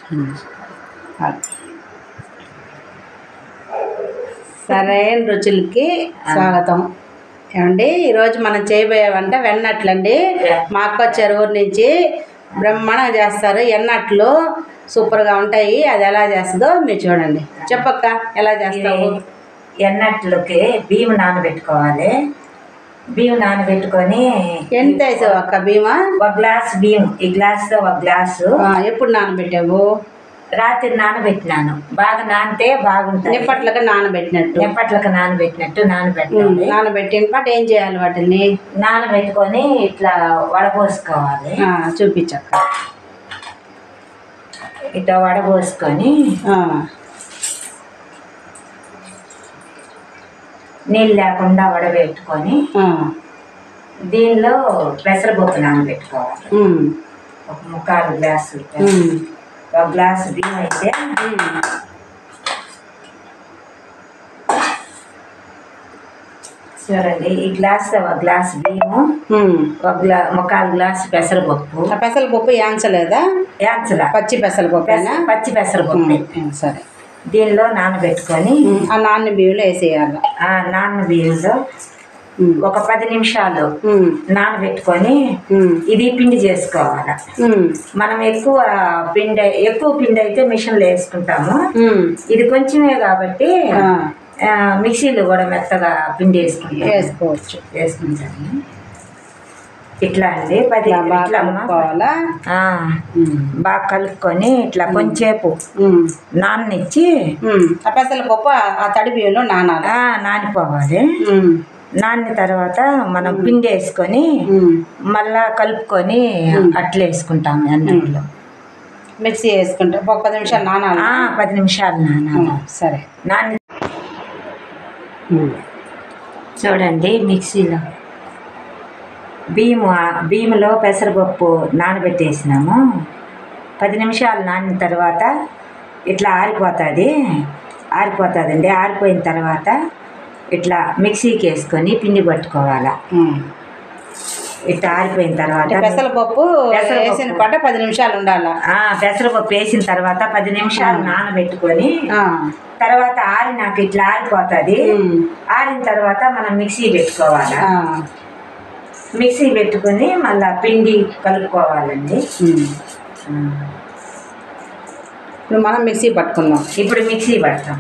సరైన రుచులకి స్వాగతం. ఏమండి, ఈరోజు మనం చేయబోయే వంట వెన్నట్లు అండి. మా అక్క వచ్చారు ఊరి నుంచి, బ్రహ్మాండంగా చేస్తారు. ఎన్నట్లు సూపర్గా ఉంటాయి. అది ఎలా చేస్తుందో మీరు చూడండి. చెప్పక్క, ఎలా చేస్తావు? ఎన్నట్లకి బియ్యం నానబెట్టుకోవాలి. బియ్యం నానబెట్టుకొని ఎంత వేసావు అక్క బియ్యం? 1 గ్లాస్ బియ్యం. ఈ గ్లాస్తో 1 గ్లాసు. ఎప్పుడు నానబెట్టావు? రాత్రి నానబెట్టినాను. బాగా నానితే బాగుంటుంది. నిప్పట్లకి నానబెట్టినట్టు నానబెట్టాలి. నానబెట్టిన పాటు ఏం చేయాలి? వాటిని నానబెట్టుకొని ఇట్లా వడపోసుకోవాలి. చూపించక్క. ఇట్లా వడపోసుకొని నీళ్ళు లేకుండా వడబెట్టుకొని దీనిలో పెసరపప్పు నానబెట్టుకోవాలి. 1/4 గ్లాసు. 1 గ్లాసు బియ్యం అయితే చూడండి, ఈ గ్లాస్తో 1 గ్లాసు బియ్యము, 1/4 గ్లాసు పెసరపప్పు. పెసరపప్పు యాంచలేదా? యాంచలా, పచ్చి పెసరపప్పు. పచ్చి పెసరపప్పు. సరే, దీనిలో నానబెట్టుకొని ఆ నాన్న బియ్యంలో వేసేయాలి. ఆ నాన్న బియ్యంలో ఒక 10 నిమిషాలు నానబెట్టుకొని ఇది పిండి చేసుకోవాలి. మనం ఎక్కువ పిండి అయితే మిషన్లో వేసుకుంటాము. ఇది కొంచెమే కాబట్టి మిక్సీలో కూడా మెత్తగా పిండి వేసుకుంటాము. ఇట్లా అండి 10 బాగా కలుపుకొని ఇట్లా కొంచెంసేపు నాననిచ్చి పెసరపప్పు ఆ తడి బియ్యంలో నానిపోవాలి. నానిన తర్వాత మనం పిండి వేసుకొని మళ్ళా కలుపుకొని అట్లా వేసుకుంటాము. అన్నంలో మిక్సీ వేసుకుంటాం. 10 నిమిషాలు నానాలి. 10 నిమిషాలు నానాలి. సరే, నాని చూడండి, మిక్సీలో బియ్యంలో పెసరపప్పు నానబెట్టేసినాము. 10 నిమిషాలు నానిన తర్వాత ఇట్లా ఆరిపోతుందండి. ఆరిపోయిన తర్వాత ఇట్లా మిక్సీకి వేసుకొని పిండి పట్టుకోవాలి. ఇట్లా ఆరిపోయిన తర్వాత పెసరపప్పు వేసిన పాట 10 నిమిషాలు ఉండాలి. పెసరపప్పు వేసిన తర్వాత 10 నిమిషాలు నానబెట్టుకొని తర్వాత ఆరినాక ఇట్లా ఆరిపోతుంది. ఆరిన తర్వాత మనం మిక్సీ పెట్టుకోవాలి. మిక్సీ పెట్టుకొని మళ్ళీ పిండి కలుపుకోవాలండి. ఇప్పుడు మనం మిక్సీ పట్టుకుందాం. ఇప్పుడు మిక్సీ పడతాం.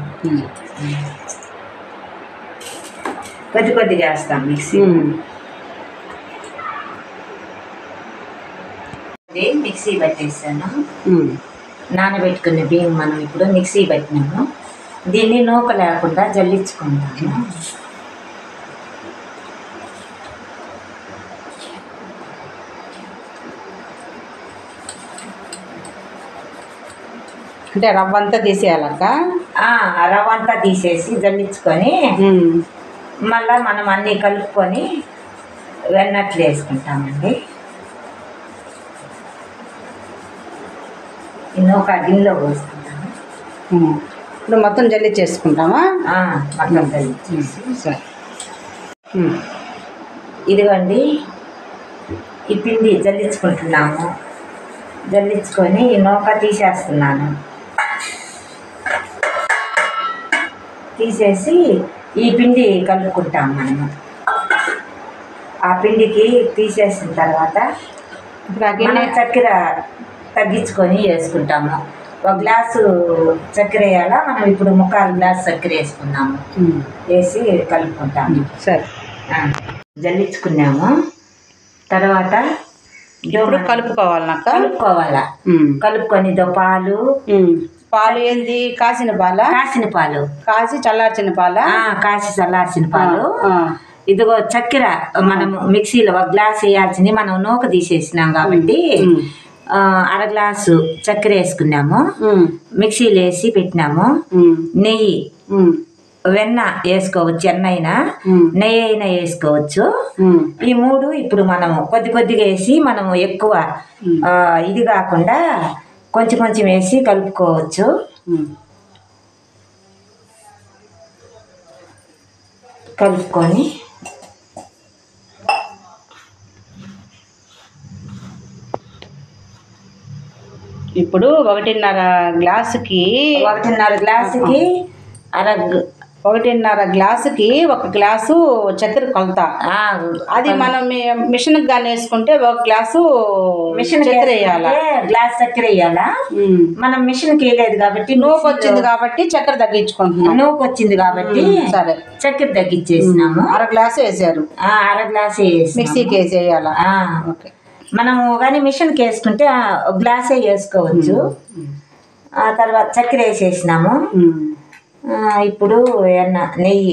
కొద్ది చేస్తాం మిక్సీ. మిక్సీ పట్టేసాను. నానబెట్టుకున్న బియ్యం మనం ఇప్పుడు మిక్సీ పట్టినాము. దీన్ని నూక లేకుండా జల్లించుకుంటాము. అంటే రవ్వ అంతా తీసేయాలక్క. రవ్వ అంతా తీసేసి జల్లించుకొని మళ్ళా మనం అన్నీ కలుపుకొని వెన్నట్లు వేసుకుంటామండి. ఒక గిన్నెలో పోసుకుంటాము. ఇప్పుడు మొత్తం జల్లించేసుకుంటామా? మొత్తం జల్లించేసి సరే. ఇదిగోండి, ఈ పిండి జల్లించుకుంటున్నాము. జల్లించుకొని ఈ నూక తీసేస్తున్నాను. తీసేసి ఈ పిండి కలుపుకుంటాం మనము. ఆ పిండికి తీసేసిన తర్వాత చక్కెర తగ్గించుకొని వేసుకుంటాము. 1 గ్లాసు చక్కెర వేయాలా. మనం ఇప్పుడు 1/4 గ్లాసు చక్కెర వేసుకున్నాము. వేసి కలుపుకుంటాము. సరే, జల్లించుకున్నాము. తర్వాత కలుపుకోవాలా. కలుపుకొని పాలు ఏంది? కాసిన పాలు. కాసి చల్లార్చిన పాలు. కాసి చల్లార్చిన పాలు. ఇదిగో చక్కెర మనం మిక్సీలో 1 గ్లాస్ వేయాల్సింది మనం నూక తీసేసినాం కాబట్టి 1/2 గ్లాసు చక్కెర వేసుకున్నాము. మిక్సీలో వేసి పెట్టినాము. నెయ్యి, వెన్న వేసుకోవచ్చు. ఎన్నైనా నెయ్యి అయినా వేసుకోవచ్చు. ఈ 3 ఇప్పుడు మనము కొద్దిగా వేసి మనము ఎక్కువ ఇది కాకుండా కొంచెం వేసి కలుపుకోవచ్చు. కలుపుకొని ఇప్పుడు 1.5 గ్లాసుకి 1.5 గ్లాసుకి అర 1.5 గ్లాసుకి 1 గ్లాసు చక్కెర కొలత. అది మనం మిషన్కి కానీ వేసుకుంటే 1 గ్లాసు మిషన్ చక్కెర వేయాలా, గ్లాస్ చక్కెర వేయాలా. మనం మిషన్కి వేయలేదు కాబట్టి నూకు వచ్చింది కాబట్టి చక్కెర తగ్గించుకుంటున్నాం. నూకు వచ్చింది కాబట్టి సరే చక్కెర తగ్గించేసినాము. 1/2 గ్లాసు వేసారు. 1/2 గ్లాసు వేసి మిక్సీకి వేసేయాలా. ఓకే. మనము కానీ మిషన్కి వేసుకుంటే 1 గ్లాసే వేసుకోవచ్చు. ఆ తర్వాత చక్కెర వేసేసినాము. ఇప్పుడు నెయ్యి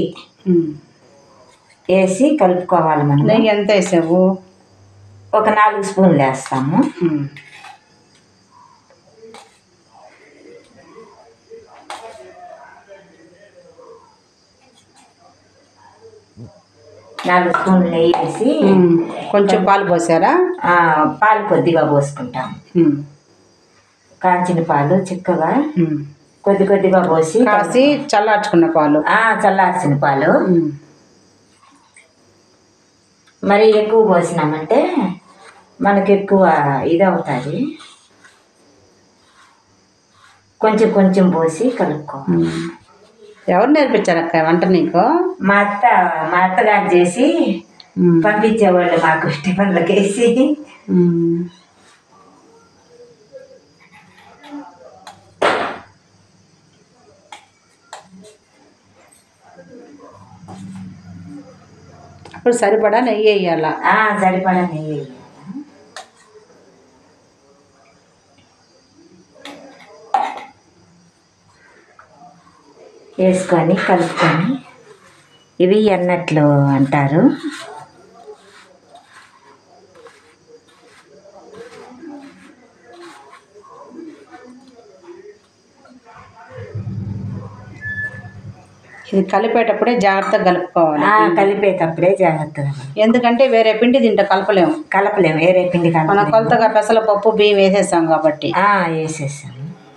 వేసి కలుపుకోవాలి. మనం నెయ్యి ఎంత వేసావు? ఒక 4 స్పూన్లు వేస్తాము. 4 స్పూన్లు నెయ్యి వేసి కొంచెం పాలు పోసారా? పాలు కొద్దిగా పోసుకుంటాం. కాంచిన పాలు చిక్కగా కొద్దిగా పోసి కాసి చల్లార్చుకున్న పాలు. చల్లార్చిన పాలు మరి ఎక్కువ పోసినామంటే మనకి ఎక్కువ ఇది అవుతుంది. కొంచెం కొంచెం పోసి కలుపుకోవాలి. ఎవరు నేర్పించారు అక్క వంట నీకు? మా అత్తగారు చేసి పంపించేవాళ్ళు మాకు టిఫిన్లకేసి. అప్పుడు సరిపడా నెయ్యి వేయాలా? సరిపడా నెయ్యి వేయాలి. వేసుకొని కలుపుకొని ఇవి వెన్నట్లు అంటారు. ఇది కలిపేటప్పుడే జాగ్రత్తగా కలుపుకోవాలి. కలిపేటప్పుడే జాగ్రత్తగా, ఎందుకంటే వేరే పిండి దీంట్లో కలపలేము. వేరే పిండి మనం కొలతగా పెసరపప్పు బియ్యం వేసేసాం కాబట్టి. వేసేసాము.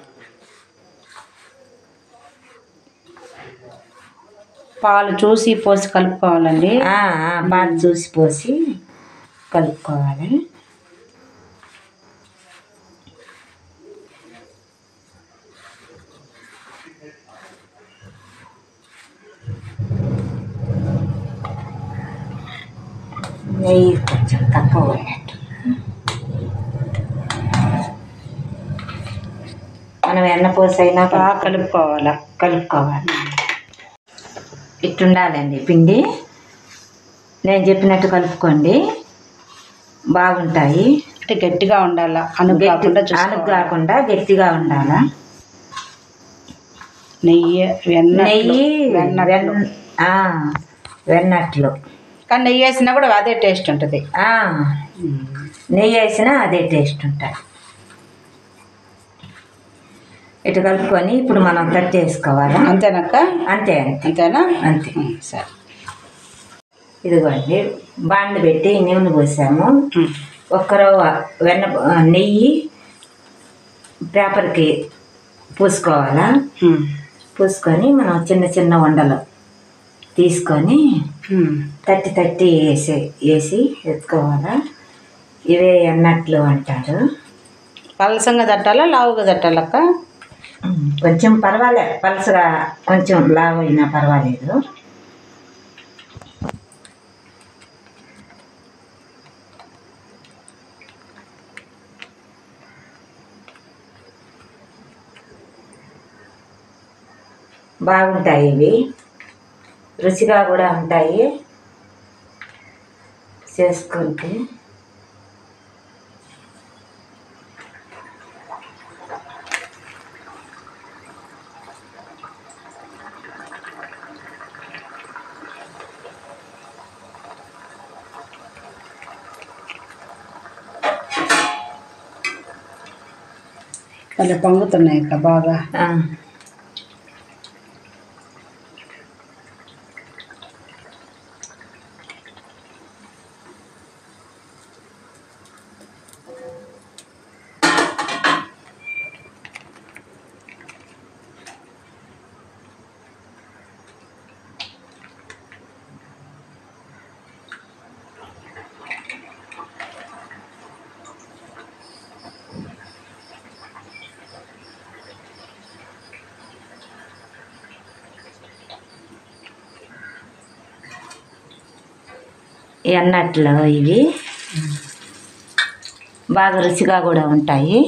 పాలు చూసి పోసి కలుపుకోవాలండి. పాలు చూసి పోసి కలుపుకోవాలి. నెయ్యి కొంచెం తక్కువ పోయినట్టు మనం ఎన్నపూస అయినా కలుపుకోవాలి. ఇట్టుండాలండి పిండి. నేను చెప్పినట్టు కలుపుకోండి, బాగుంటాయి. అంటే గట్టిగా ఉండాలా, అణుగు కాకుండా గట్టిగా ఉండాలా. నెయ్యి వెన్నట్లు. కానీ నెయ్యి వేసినా కూడా అదే టేస్ట్ ఉంటుంది. నెయ్యి వేసినా అదే టేస్ట్ ఉంటుంది. ఇటు కలుపుకొని ఇప్పుడు మనం కట్ చేసుకోవాలి. అంతేనక్క? అంతేనా? అంతే. సరే, ఇదిగోండి బాండ్లు పెట్టి నూనె పోసాము. నెయ్యి పేపర్కి పూసుకోవాలా. పూసుకొని మనం చిన్న చిన్న వండలు తీసుకొని తట్టి వేసి ఎత్తుకోవాలా. ఇవే వెన్నట్లు అంటారు. పలసంగా తట్టాలా, లావుగా తట్టాలక్క? కొంచెం పర్వాలేదు, పలసగా కొంచెం లావు అయినా పర్వాలేదు. బాగుంటాయి ఇవి, రుచిగా కూడా ఉంటాయి చేసుకుంటే. అలా పొంగుతున్నాయి అక్క బాగా. ఎన్నట్లో ఇవి బాగా రుచిగా కూడా ఉంటాయి,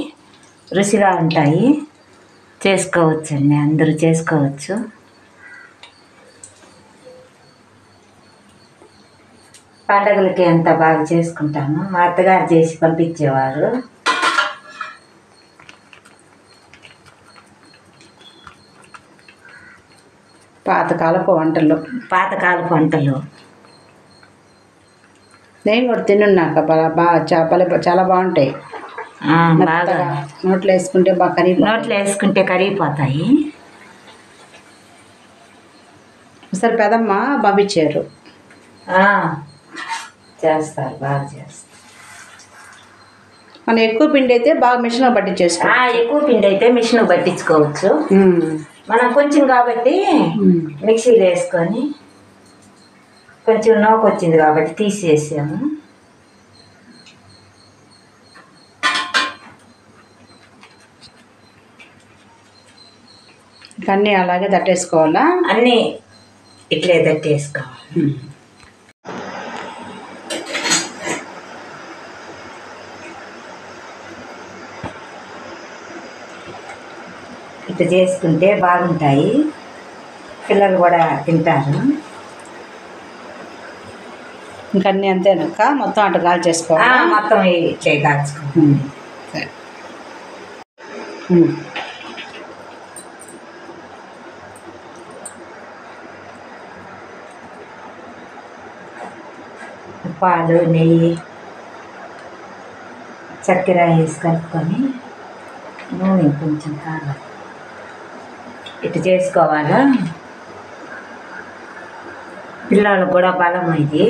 చేసుకోవచ్చండి, అందరూ చేసుకోవచ్చు. పండగలకి ఎంత బాగా చేసుకుంటాము. మా అత్తగారు చేసి పంపించేవారు. పాతకాలపు వంటలు నేను కూడా తిన్నాక బాగా చాలా బాగుంటాయి. బాగా నోట్లో వేసుకుంటే కరిగిపోతాయి. సరే పెదమ్మ పంపించారు, చేస్తారు, బాగా చేస్తారు. మనం ఎక్కువ పిండి అయితే బాగా మిషన్ పట్టించేసుకోవచ్చు. ఎక్కువ పిండి అయితే మిషన్ పట్టించుకోవచ్చు. మనం కొంచెం కాబట్టి మిక్సీలో వేసుకొని, కొంచెం నోకు వచ్చింది కాబట్టి తీసేసాము. అన్నీ అలాగే తట్టేసుకోవాలా? అన్నీ ఇట్లే తట్టేసుకోవాలి. ఇట్లా చేసుకుంటే బాగుంటాయి, పిల్లలు కూడా తింటారు. ఇంకన్నీ అంతేనాక మొత్తం అటు కాల్చేసుకోవాలి. మొత్తం ఇట్లే కాల్చుకోవాలి. పాలు, నెయ్యి, చక్కెర వేసి కలుపుకొని నూనె కొంచెం కావాలి, ఇటు చేసుకోవాలా. పిల్లలకు కూడా బలం ఇది.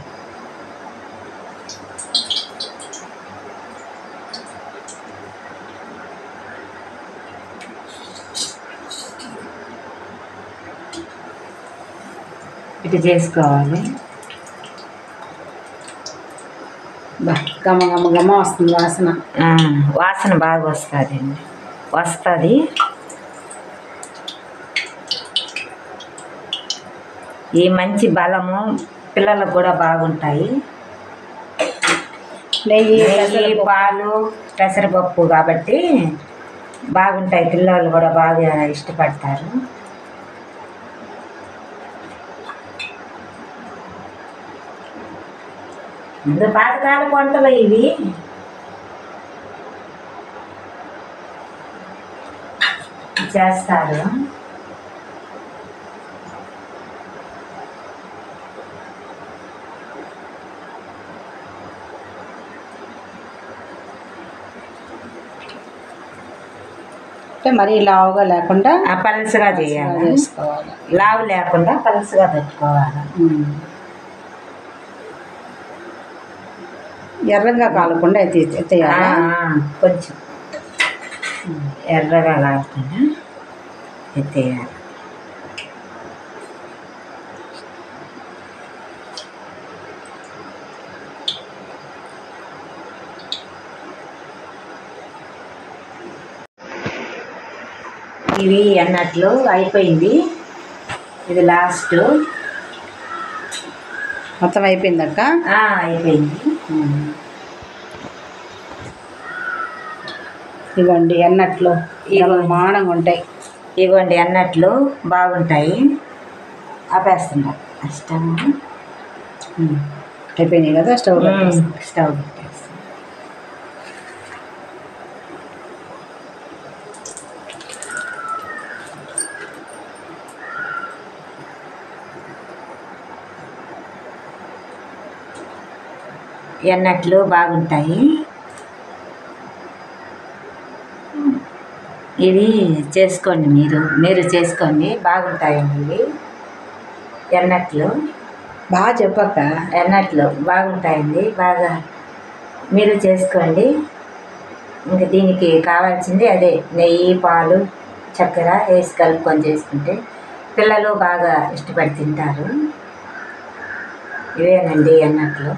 ఇటు చేసుకోవాలి. గమ వస్తుంది వాసన బాగా వస్తుంది. ఈ మంచి బలము పిల్లలకు కూడా బాగుంటాయి. నెయ్యి, పాలు, పెసరపప్పు కాబట్టి బాగుంటాయి, పిల్లలు కూడా బాగా ఇష్టపడతారు. పాతకాల వంటలు ఇవి. చేస్తారు. అంటే మరీ లావుగా లేకుండా పలుసగా చేసుకోవాలి. లావు లేకుండా పలుసగా పెట్టుకోవాలి. ఎర్రగా కాలకుండా ఎత్తేయాలి. కొంచెం ఎర్రగా కాకుండా ఎత్తేయాలి. ఇవి అన్నట్లు అయిపోయింది. ఇది లాస్ట్. మొత్తం అయిపోయిందక్క? అయిపోయింది. ఇవ్వండి అన్నట్లు మానంగా ఉంటాయి. ఇవ్వండి అన్నట్లు బాగుంటాయి. ఆపేస్తున్నా స్టవ్. అయిపోయినాయి కదా, స్టవ్ పెట్టేస్తాం. ఎన్నట్లు బాగుంటాయి. ఇవి చేసుకోండి, మీరు చేసుకోండి, బాగుంటాయండి ఇవి ఎన్నట్లు. బాగా చెప్పక్క. ఎన్నట్లు బాగుంటాయండి, బాగా మీరు చేసుకోండి. ఇంకా దీనికి కావాల్సింది అదే నెయ్యి, పాలు, చక్కెర వేసి కలుపుకొని చేసుకుంటే పిల్లలు బాగా ఇష్టపడి తింటారు. ఇవేనండి ఎన్నట్లు.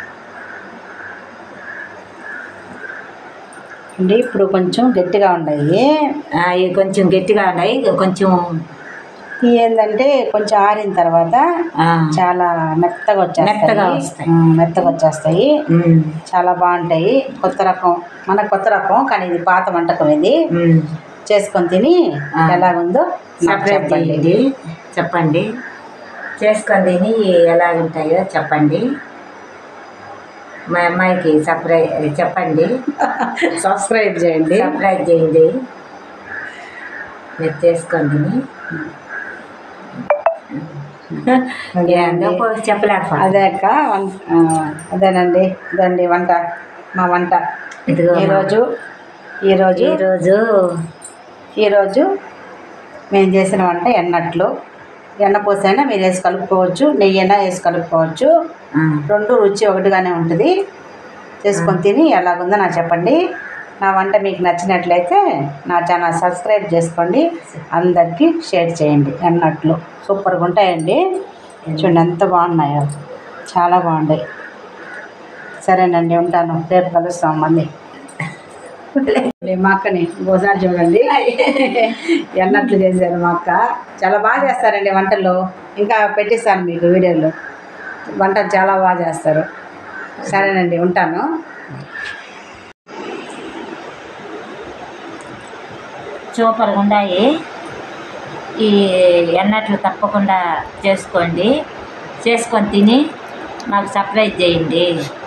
అంటే ఇప్పుడు కొంచెం గట్టిగా ఉన్నాయి. ఇవి కొంచెం గట్టిగా ఉన్నాయి, కొంచెం ఏంటంటే కొంచెం ఆరిన తర్వాత చాలా మెత్తగా వచ్చేస్తాయి. మెత్తగా వచ్చేస్తాయి, చాలా బాగుంటాయి. కొత్త రకం, మన కొత్త రకం, కానీ ఇది పాత వంటకం. ఇది చేసుకొని తిని ఎలాగుందో చెప్పండి. చేసుకొని తిని ఎలాగుంటాయో చెప్పండి. మా అమ్మాయికి చెప్పండి. సబ్స్క్రైబ్ చేయండి. మీరు చేసుకొని తిని చెప్పలేక అదే అక్క. అదేనండి, ఇదండి వంట, మా వంట. ఈరోజు మేము చేసిన వంట ఎన్నట్లు. ఎన్న పోసైనా మీరు వేసి కలుపుకోవచ్చు, నెయ్యి అయినా వేసి కలుపుకోవచ్చు. రెండు రుచి ఒకటిగానే ఉంటుంది. చేసుకొని తిని ఎలాగుందో నాకు చెప్పండి. నా వంట మీకు నచ్చినట్లయితే నా ఛానల్ సబ్స్క్రైబ్ చేసుకోండి, అందరికీ షేర్ చేయండి. ఎన్నట్లు సూపర్గా ఉంటాయండి. చూడండి ఎంత బాగున్నాయో, చాలా బాగున్నాయి. సరేనండి, ఉంటాను. రేపు కలుస్తాం మళ్ళీ. మా అక్కని ఒకసారి చూడండి, ఎన్నట్లు చేశారు మా అక్క. చాలా బాగా చేస్తారండి వంటలు. ఇంకా పెట్టిస్తాను మీకు వీడియోలు. వంటలు చాలా బాగా చేస్తారు. సరేనండి, ఉంటాను. సూపర్గా ఉన్నాయి ఈ ఎన్నట్లు. తప్పకుండా చేసుకోండి, చేసుకొని తిని మాకు సర్ప్రైజ్ చేయండి.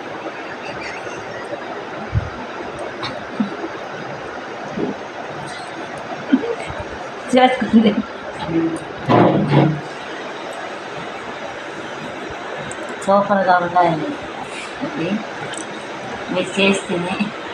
చేసుకుంది సూపర్గా ఉన్నాయి. మీరు చేసి తిని